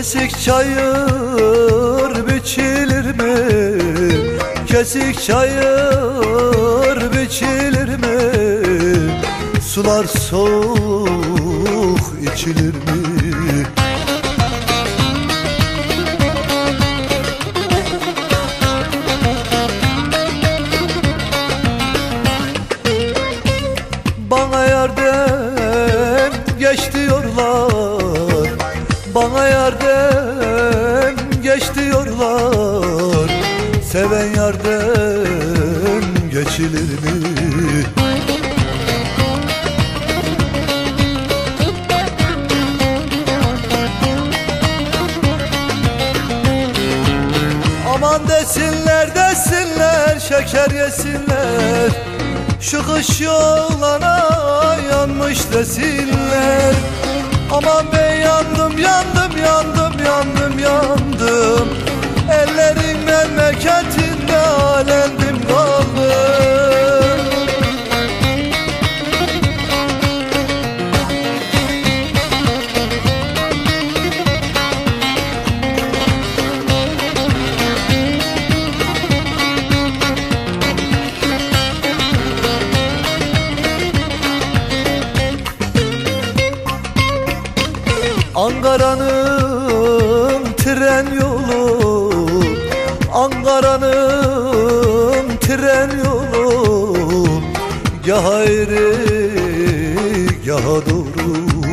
Kesik çayır biçilir mi? Kesik çayır biçilir mi? Sular soğuk içilir mi? Bana yerden geç diyorlar, bana yerden geç diyorlar. Seven yerden geçilir mi? Aman desinler desinler, şeker yesinler, şu kış yolana yanmış desinler. Aman ben yandım yandım yandım yandım yandım, ellerin memleketinde alendim kaldım. Ankara'nın tren yolu, Ankara'nın tren yolu, gaha eğri gaha doğru.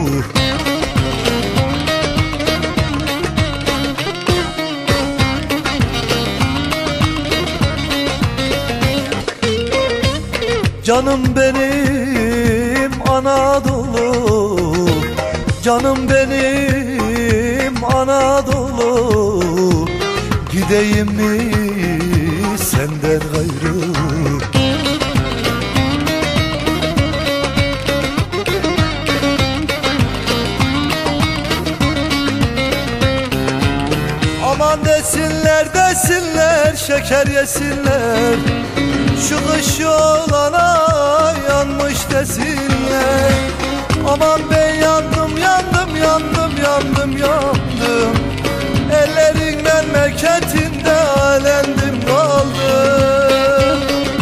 Canım benim Anadolu, canım benim Anadolu, gideyim mi senden gayrı? Aman desinler desinler, şeker yesinler, şu kış yolana yanmış desinler. Aman ben yandım yandım yandım yandım yandım, ellerin memleketinde alendim kaldım.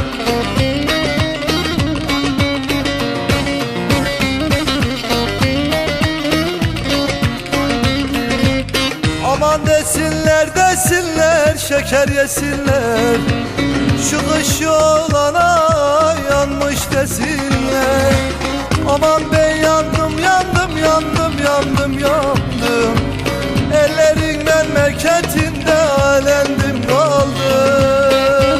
Aman desinler desinler, şeker yesinler, şu kış yolana yanmış desinler. Aman ben yandım yandım yandım yandım yandım, ellerin memleketinde alendim kaldım.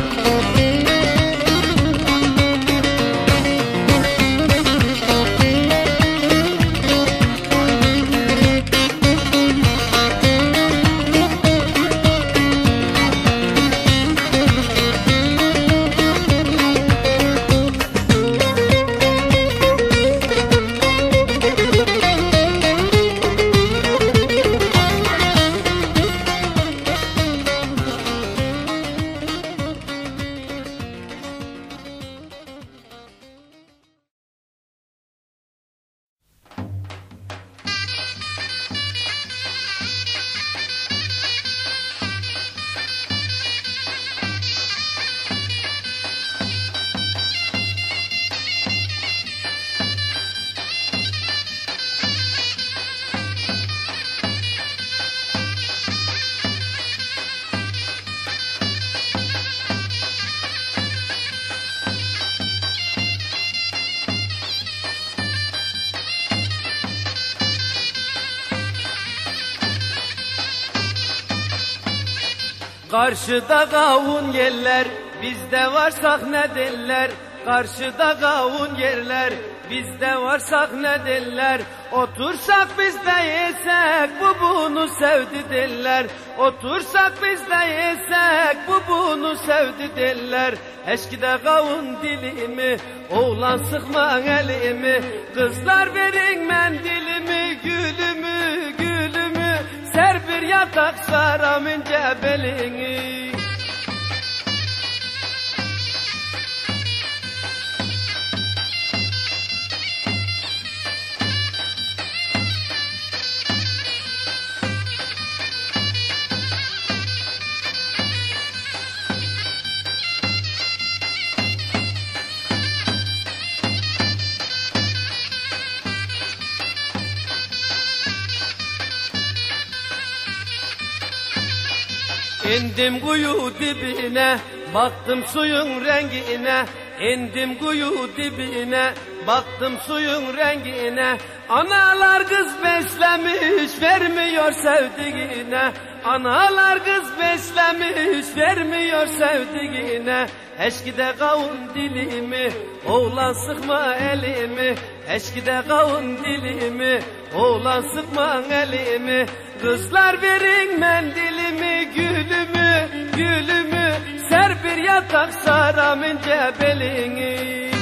Karşıda kavun yerler, bizde varsak ne derler? Karşıda kavun yerler, bizde varsak ne derler? Otursak biz de yesek, bu bunu sevdi derler. Otursak biz de yesek, bu bunu sevdi derler. Eşkide kavun dilimi, oğlan sıkma elimi, kızlar verin mendilimi, gülümü gülümü, ser bir yatak saram ince belini. İndim kuyu dibine, baktım suyun rengine. İndim kuyu dibine, baktım suyun rengine. Analar kız beslemiş, vermiyor sevdiğine. Analar kız beslemiş, vermiyor sevdiğine. Eşkide kavun dilimi, oğlan sıkma elimi. Eşkide kavun dilimi, oğlan sıkma elimi. Kızlar verin mendilimi, gülümü, gülümü. Ser bir yatak saram ince belini.